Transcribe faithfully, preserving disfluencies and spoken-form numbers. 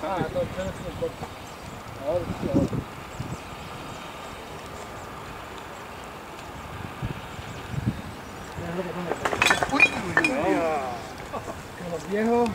Ah, entonces no tiene corte. Ahora sí, ahora. Uy, uy, uy. Que los viejos.